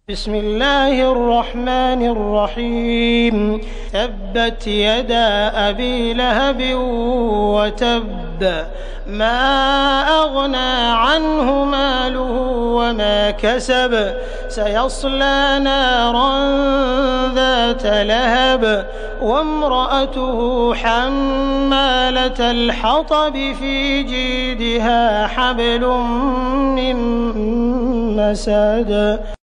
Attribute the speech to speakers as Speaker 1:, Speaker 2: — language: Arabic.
Speaker 1: بسم الله الرحمن الرحيم تبت يدا أبي لهب وتب ما أغنى عنه ماله وما كسب سيصلى نارا ذات لهب وامرأته حمالة الحطب في جيدها حبل من مسد